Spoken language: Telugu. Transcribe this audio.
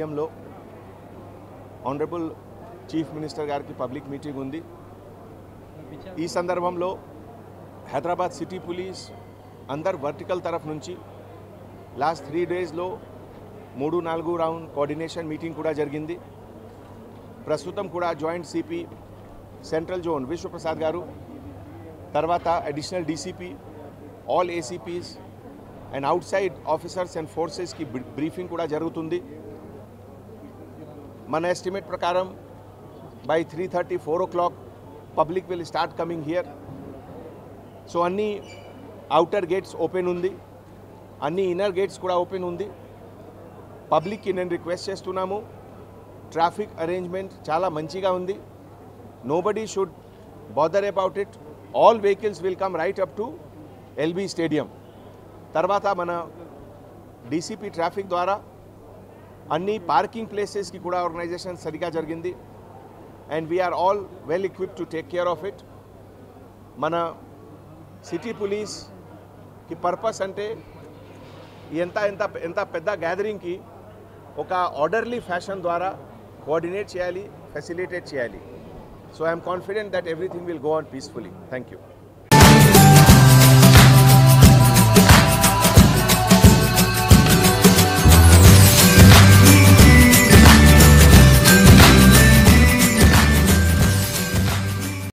గన్నవరంలో ఆనరబుల్ చీఫ్ మినిస్టర్ గారికి పబ్లిక్ మీటింగ్ ఉంది. ఈ సందర్భంలో హైదరాబాద్ సిటీ పోలీస్ అందరు వర్టికల్ తరఫు నుంచి లాస్ట్ 3 డేస్లో 3-4 రౌండ్ కోఆర్డినేషన్ మీటింగ్ కూడా జరిగింది. ప్రస్తుతం కూడా joint CP central zone Vishwaprasad గారు, తర్వాత additional DCP, all ACPs and outside officers and ఫోర్సెస్కి బ్రీఫింగ్ కూడా జరుగుతుంది. మన ఎస్టిమేట్ ప్రకారం by 3:30-4 o'clock public will start coming here. So అన్ని అవుటర్ గేట్స్ ఓపెన్ ఉంది, అన్ని ఇన్నర్ గేట్స్ కూడా ఓపెన్ ఉంది. పబ్లిక్కి నేను రిక్వెస్ట్ చేస్తున్నాము, ట్రాఫిక్ అరేంజ్మెంట్ చాలా మంచిగా ఉంది. Nobody should bother about it. All vehicles will come right up to LB stadium. తర్వాత మన డీసీపీ ట్రాఫిక్ ద్వారా అన్ని పార్కింగ్ ప్లేసెస్కి కూడా ఆర్గనైజేషన్ సరిగా జరిగింది. And we're all well equipped to take care of it. మన సిటీ పోలీస్కి పర్పస్ అంటే ఎంత పెద్ద గ్యాదరింగ్కి ఒక ఆర్డర్లీ ఫ్యాషన్ ద్వారా కోఆర్డినేట్ చేయాలి, ఫెసిలిటేట్ చేయాలి. So I'm confident that everything will go on peacefully. Thank you.